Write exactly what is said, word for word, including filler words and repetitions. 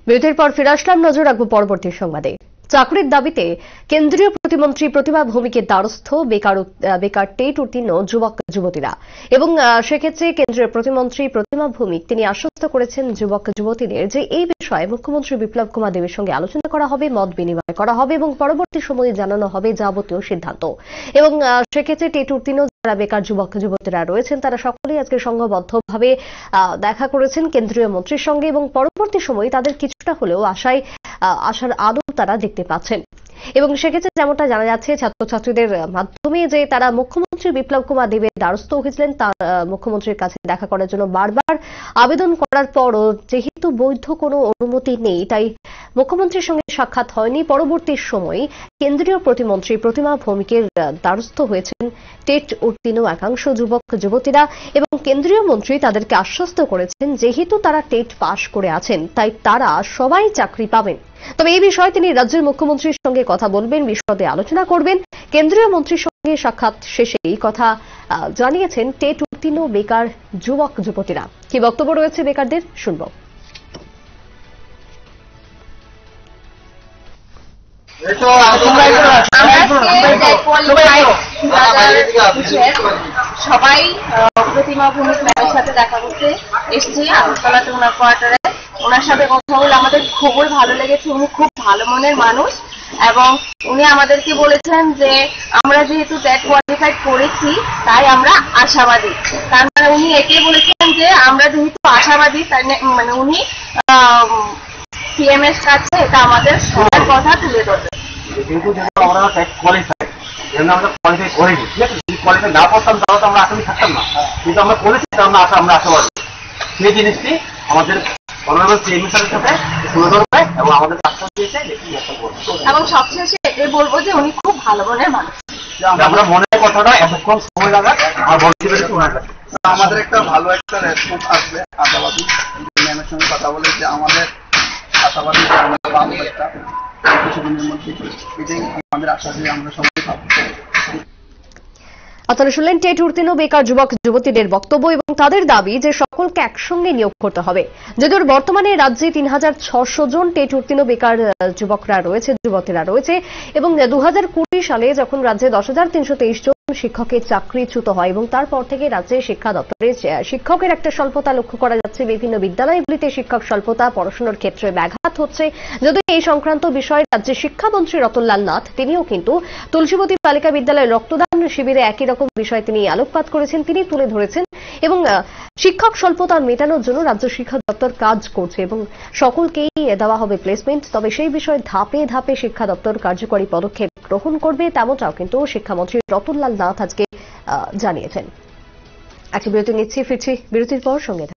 বিরতির পর ফিরে আসলাম। নজর রাখবো পরবর্তী সংবাদে। চাকরির দাবিতে কেন্দ্রীয় প্রতিমন্ত্রী প্রতিমা ভৌমিকের দ্বারস্থ বেকার বেকার টেট উত্তীর্ণ যুবক যুবতীরা এবং সেক্ষেত্রে কেন্দ্রীয় প্রতিমন্ত্রী প্রতিমা ভৌমিক তিনি আশ্বস্ত করেছেন যুবক যুবতীদের যে এই বিষয়ে মুখ্যমন্ত্রী বিপ্লব কুমার দেবের সঙ্গে আলোচনা করা হবে, মত বিনিময় করা হবে এবং পরবর্তী সময়ে জানানো হবে যাবতীয় সিদ্ধান্ত। এবং সেক্ষেত্রে টেট উত্তীর্ণ যারা বেকার যুবক যুবতীরা রয়েছেন তারা সকলেই আজকে সংঘবদ্ধভাবে দেখা করেছেন কেন্দ্রীয় মন্ত্রীর সঙ্গে এবং পরবর্তী সময়ে তাদের কিছুটা হলেও আশায় আশার আলো তারা দেখতে পাচ্ছেন। এবং সেক্ষেত্রে যেমনটা জানা যাচ্ছে ছাত্রছাত্রীদের মাধ্যমে যে তারা মুখ্যমন্ত্রী বিপ্লব কুমার দেবের দ্বারস্থ হয়েছিলেন, তার মুখ্যমন্ত্রীর কাছে দেখা করার জন্য বারবার আবেদন করার পরও যেহেতু বৈধ কোনো অনুমতি নেই তাই মুখ্যমন্ত্রীর সঙ্গে সাক্ষাৎ হয়নি। পরবর্তী সময়ে কেন্দ্রীয় প্রতিমন্ত্রী প্রতিমা ভৌমিকের দ্বারস্থ হয়েছেন টেট উত্তীর্ণ একাংশ যুবক যুবতীরা এবং কেন্দ্রীয় মন্ত্রী তাদেরকে আশ্বস্ত করেছেন যেহেতু তারা টেট পাশ করে আছেন তাই তারা সবাই চাকরি পাবেন। তবে এই বিষয়ে তিনি রাজ্যের মুখ্যমন্ত্রীর সঙ্গে কথা বলবেন, বিশদে আলোচনা করবেন। কেন্দ্রীয় মন্ত্রীর সঙ্গে সাক্ষাৎ শেষে এই কথা জানিয়েছেন টেট উত্তীর্ণ বেকার যুবক যুবতীরা। কি বক্তব্য রয়েছে বেকারদের শুনব। সবাই প্রতিমা ভৌমিক ম্যামের সাথে দেখা করতে এসেছি আগরতলাতে ওনার কোয়ার্টারে। ওনার সাথে কথা বলে আমাদের খুবই ভালো লেগেছে। উনি খুব ভালো মনের মানুষ এবং উনি আমাদেরকে বলেছেন যে আমরা যেহেতু টেট কোয়ালিফাইড করেছি তাই আমরা আশাবাদী। তার মানে উনি এটাই বলেছেন যে আমরা যেহেতু আশাবাদী তাই মানে উনি সিএম এর কাছে এটা আমাদের সবার কথা তুলে ধরবে। কিন্তু আমরা টেট কোয়ালিফাইড আমরা কোয়ালিফাই করেছি, ঠিক আছে। যদি কোয়ালিফাই না করতাম তাহলে তো আমরা আসামি থাকতাম না, কিন্তু আমরা করেছি আমরা আশা আমরা আশাবাদী। সেই জিনিসটি আমাদের অনারেবল সিএম স্যারের সাথে তুলে ধরবে এবং আমাদের আশ্বাস দিয়েছে দেখি একটা করবো। এবং সবশেষে এটাই বলবো যে উনি খুব ভালো মনের মানুষ। আমরা মনের কথাটা এতক্ষণ সময় লাগায় আর বলতে পেরেছি ওনার কাছে। আমাদের একটা ভালো একটা রেসপন্স আসবে আশাবাদী। ম্যামের সঙ্গে কথা বলে যে আমাদের আশাবাদী আমরা পাবো একটা কিছুদিনের মধ্যে, এটাই আমাদের আশা যে আমরা সবাই পাবো। আপনারা শুনলেন টেট উত্তীর্ণ বেকার যুবক যুবতীদের বক্তব্য এবং তাদের দাবি যে সকলকে একসঙ্গে নিয়োগ করতে হবে। যদিও বর্তমানে রাজ্যে তিন হাজার ছশো জন টেট উত্তীর্ণ বেকার যুবকরা রয়েছে, যুবতীরা রয়েছে এবং দু হাজার কুড়ি সালে যখন রাজ্যে দশ হাজার তিনশো তেইশ জন শিক্ষকের চাকরিচ্যুত হয় এবং তারপর থেকে রাজ্যের শিক্ষা দপ্তরে শিক্ষকের একটা স্বল্পতা লক্ষ্য করা যাচ্ছে। বিভিন্ন বিদ্যালয়গুলিতে শিক্ষক স্বল্পতা, পড়াশোনার ক্ষেত্রে ব্যাঘাত হচ্ছে। যদিও এই সংক্রান্ত বিষয়ে রাজ্যের শিক্ষামন্ত্রী রতনলাল নাথ তিনিও কিন্তু তুলসীবতী বালিকা বিদ্যালয়ে রক্তদান শিবিরে একই রকম বিষয় তিনি আলোকপাত করেছেন, তিনি তুলে ধরেছেন এবং শিক্ষক স্বল্পতা মেটানোর জন্য রাজ্য শিক্ষা দপ্তর কাজ করছে এবং সকলকেই দেওয়া হবে প্লেসমেন্ট। তবে সেই বিষয়ে ধাপে ধাপে শিক্ষা দপ্তর কার্যকরী পদক্ষেপ গ্রহণ করবে তেমনটাও কিন্তু শিক্ষামন্ত্রী রতনলাল নাথ আজকে জানিয়েছেন। একটা বিরতি নিচ্ছি, ফিরছি বিরতির পর সঙ্গে